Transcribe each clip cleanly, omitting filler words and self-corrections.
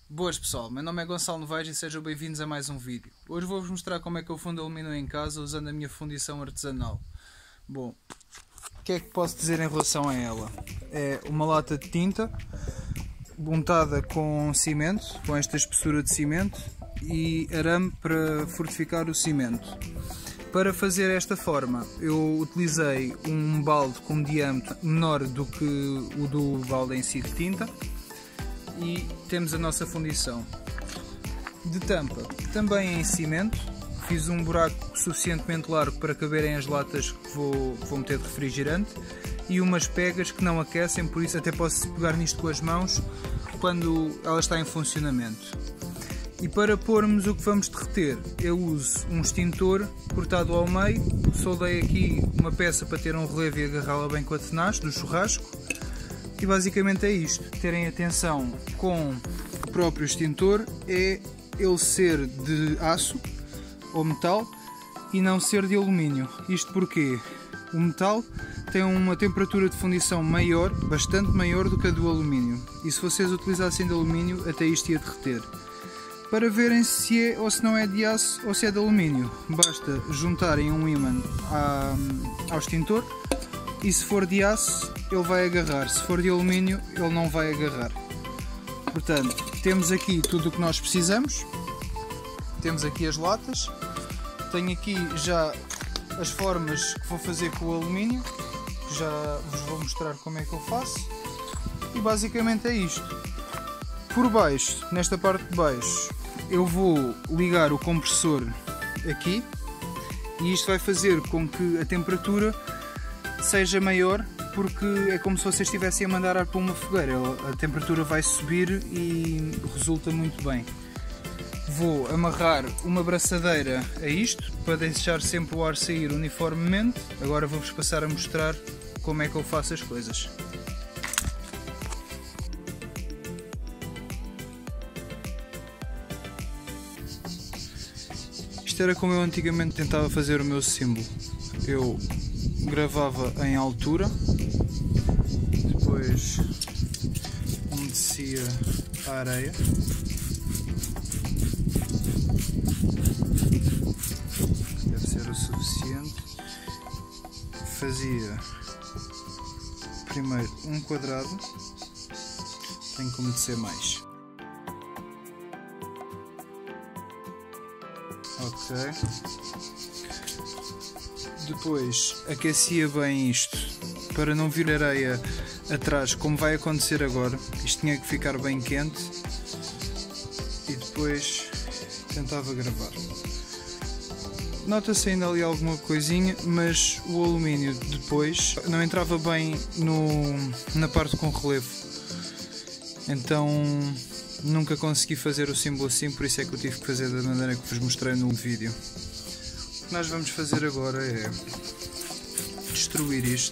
Boas pessoal, meu nome é Gonçalo Novaes e sejam bem-vindos a mais um vídeo. Hoje vou-vos mostrar como é que eu fundo alumínio em casa usando a minha fundição artesanal. Bom, o que é que posso dizer em relação a ela? É uma lata de tinta untada com cimento, com esta espessura de cimento e arame para fortificar o cimento. Para fazer esta forma eu utilizei um balde com um diâmetro menor do que o do balde em si de tinta. E temos a nossa fundição de tampa, também em cimento. Fiz um buraco suficientemente largo para caberem as latas que vou meter de refrigerante e umas pegas que não aquecem, por isso até posso pegar nisto com as mãos quando ela está em funcionamento. E para pormos o que vamos derreter, eu uso um extintor cortado ao meio, soldei aqui uma peça para ter um relevo e agarrá-la bem com a tenaz do churrasco. E basicamente é isto, terem atenção com o próprio extintor, é ele ser de aço ou metal e não ser de alumínio. Isto porque o metal tem uma temperatura de fundição maior, bastante maior do que a do alumínio. E se vocês utilizassem de alumínio, até isto ia derreter. Para verem se é ou se não é de aço ou se é de alumínio, basta juntarem um ímã ao extintor. E se for de aço, ele vai agarrar. Se for de alumínio, ele não vai agarrar. Portanto, temos aqui tudo o que nós precisamos. Temos aqui as latas. Tenho aqui já as formas que vou fazer com o alumínio. Já vos vou mostrar como é que eu faço. E basicamente é isto. Por baixo, nesta parte de baixo, eu vou ligar o compressor aqui. E isto vai fazer com que a temperatura seja maior, porque é como se vocês estivessem a mandar ar para uma fogueira. A temperatura vai subir e resulta muito bem. Vou amarrar uma braçadeira a isto para deixar sempre o ar sair uniformemente. Agora vou-vos passar a mostrar como é que eu faço as coisas. Isto era como eu antigamente tentava fazer o meu símbolo. Eu gravava em altura, depois umedecia a areia, deve ser o suficiente, fazia primeiro um quadrado, tenho que umedecer mais, ok. Depois aquecia bem isto para não vir areia atrás, como vai acontecer agora. Isto tinha que ficar bem quente e depois tentava gravar. Nota-se ainda ali alguma coisinha, mas o alumínio depois não entrava bem na parte com relevo. Então nunca consegui fazer o símbolo assim, por isso é que eu tive que fazer da maneira que vos mostrei no vídeo. O que nós vamos fazer agora é destruir isto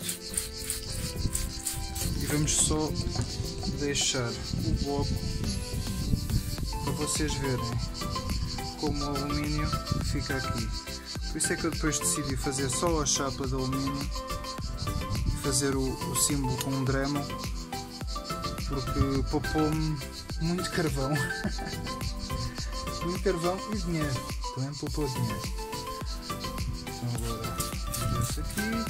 e vamos só deixar o bloco para vocês verem como o alumínio fica aqui. Por isso é que eu depois decidi fazer só a chapa de alumínio e fazer o símbolo com um Dremel, porque poupou-me muito carvão. Muito carvão e dinheiro, também poupou dinheiro. Agora esse aqui,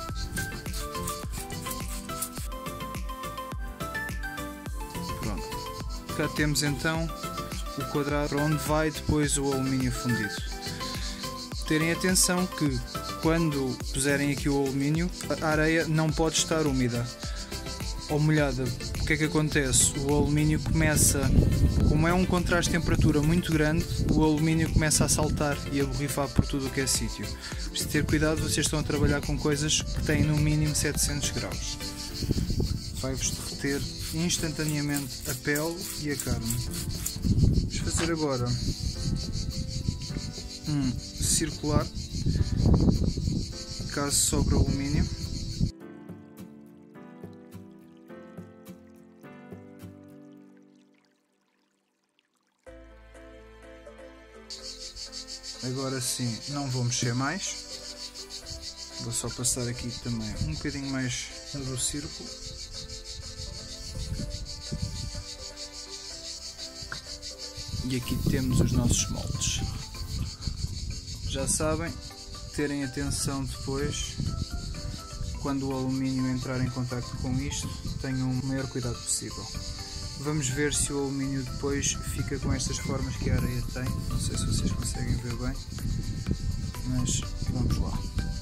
pronto, cá temos então o quadrado para onde vai depois o alumínio fundido. Terem atenção que quando puserem aqui o alumínio, a areia não pode estar úmida ou molhada. O que é que acontece? O alumínio começa, como é um contraste de temperatura muito grande, o alumínio começa a saltar e a borrifar por tudo o que é sítio. Preciso ter cuidado, vocês estão a trabalhar com coisas que têm no mínimo 700 graus. Vai-vos derreter instantaneamente a pele e a carne. Vamos fazer agora um circular, caso sobre o alumínio. Agora sim, não vou mexer mais, vou só passar aqui também um bocadinho mais do círculo. E aqui temos os nossos moldes. Já sabem, terem atenção depois, quando o alumínio entrar em contacto com isto, tenham o maior cuidado possível. Vamos ver se o alumínio depois fica com estas formas que a areia tem. Não sei se vocês conseguem ver bem, mas vamos lá.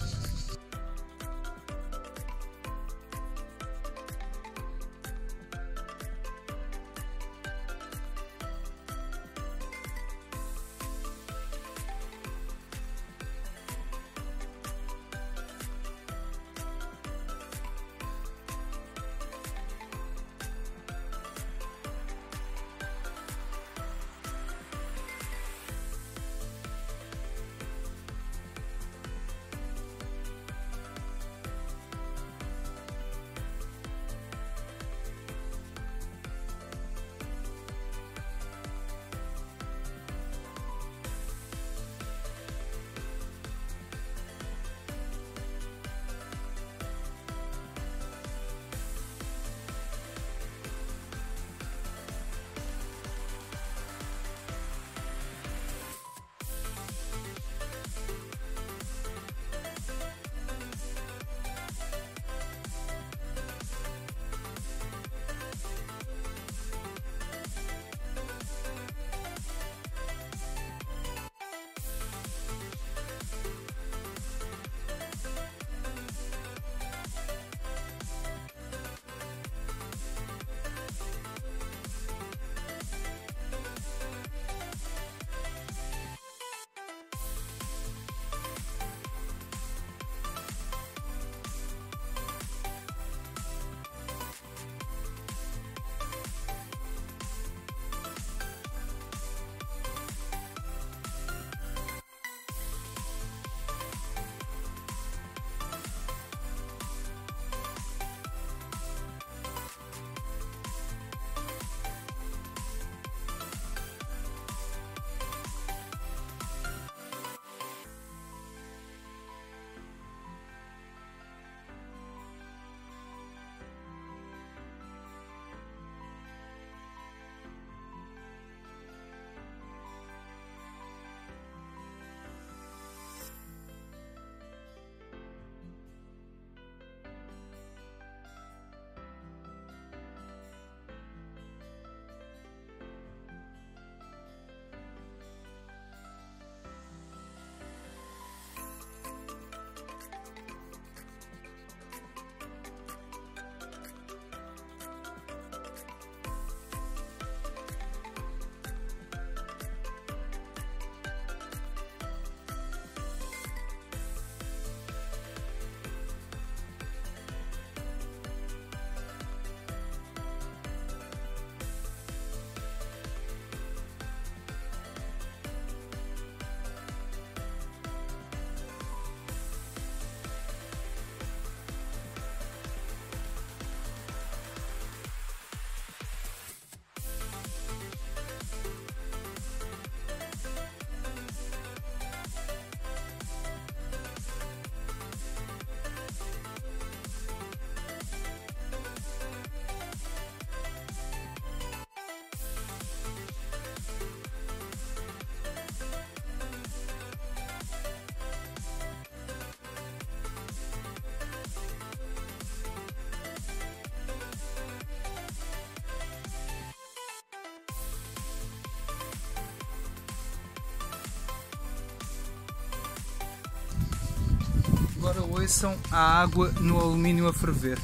Agora ouçam a água no alumínio a ferver.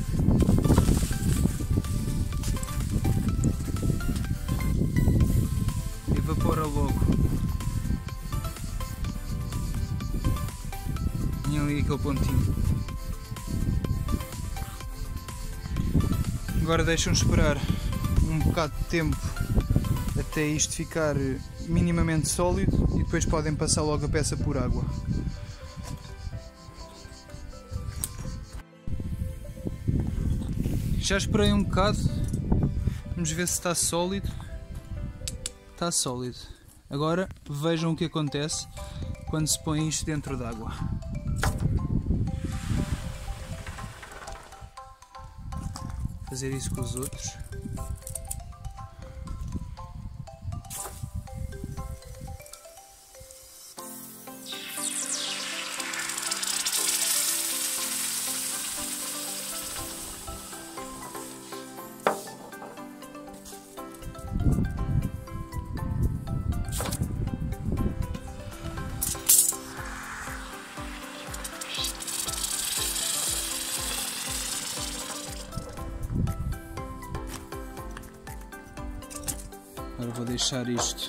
Evapora logo. E ali aquele pontinho. Agora deixam esperar um bocado de tempo até isto ficar minimamente sólido e depois podem passar logo a peça por água. Já esperei um bocado, vamos ver se está sólido. Está sólido. Agora vejam o que acontece quando se põe isto dentro d'água. Fazer isso com os outros. vou deixar isto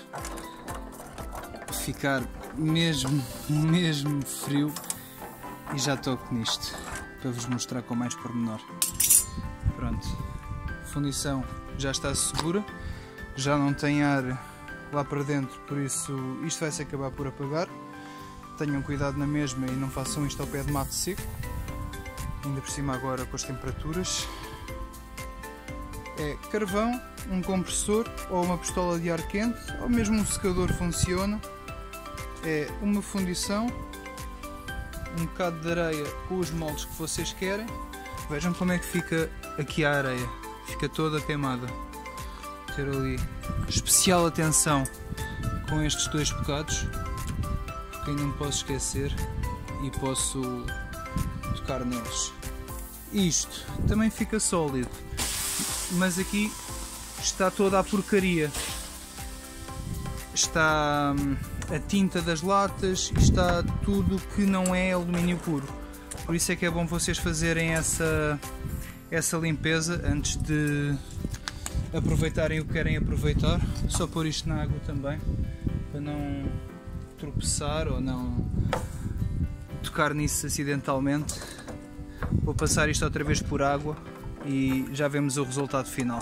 ficar mesmo frio e já toco nisto para vos mostrar com mais pormenor. Pronto, a fundição já está segura, já não tem ar lá para dentro, por isso isto vai se acabar por apagar. Tenham cuidado na mesma e não façam isto ao pé de mato seco, ainda por cima agora com as temperaturas. É carvão, um compressor ou uma pistola de ar quente, ou mesmo um secador funciona. É uma fundição, um bocado de areia com os moldes que vocês querem. Vejam como é que fica aqui a areia, fica toda queimada. Ter ali especial atenção com estes dois bocados, porque ainda me posso esquecer e posso tocar neles. Isto também fica sólido, mas aqui está toda a porcaria. Está a tinta das latas, está tudo que não é alumínio puro. Por isso é que é bom vocês fazerem essa limpeza antes de aproveitarem o que querem aproveitar. Só pôr isto na água também, para não tropeçar ou não tocar nisso acidentalmente. Vou passar isto outra vez por água e já vemos o resultado final.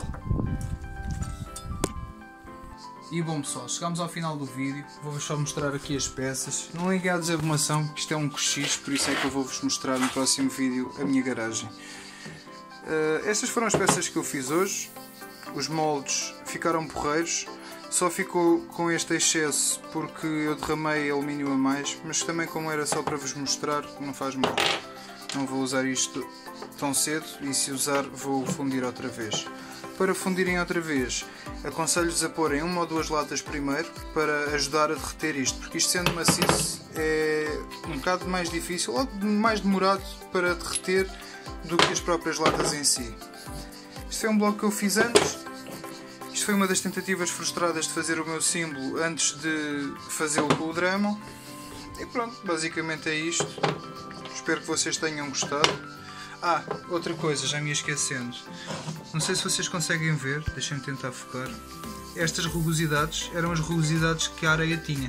E bom pessoal, chegamos ao final do vídeo, vou-vos só mostrar aqui as peças. Não liguei à desarrumação, que isto é um cochicho, por isso é que eu vou-vos mostrar no próximo vídeo a minha garagem. Estas foram as peças que eu fiz hoje. Os moldes ficaram porreiros, só ficou com este excesso porque eu derramei alumínio a mais, mas também como era só para vos mostrar, não faz mal. Não vou usar isto tão cedo e se usar vou fundir outra vez. Para fundirem outra vez, aconselho-vos a porem uma ou duas latas primeiro para ajudar a derreter isto, porque isto sendo maciço é um bocado mais difícil ou mais demorado para derreter do que as próprias latas em si. Isto foi um bloco que eu fiz antes. Isto foi uma das tentativas frustradas de fazer o meu símbolo antes de fazê-lo com o Dremel. E pronto, basicamente é isto. Espero que vocês tenham gostado. Outra coisa, já me ia esquecendo. Não sei se vocês conseguem ver, deixem-me tentar focar. Estas rugosidades eram as rugosidades que a areia tinha.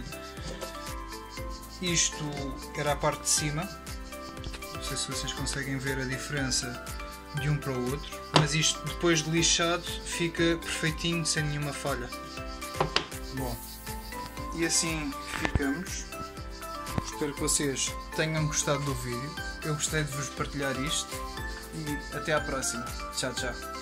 Isto era a parte de cima. Não sei se vocês conseguem ver a diferença de um para o outro. Mas isto, depois de lixado, fica perfeitinho, sem nenhuma falha. Bom, e assim ficamos. Espero que vocês tenham gostado do vídeo. Eu gostei de vos partilhar isto e até à próxima. Tchau, tchau.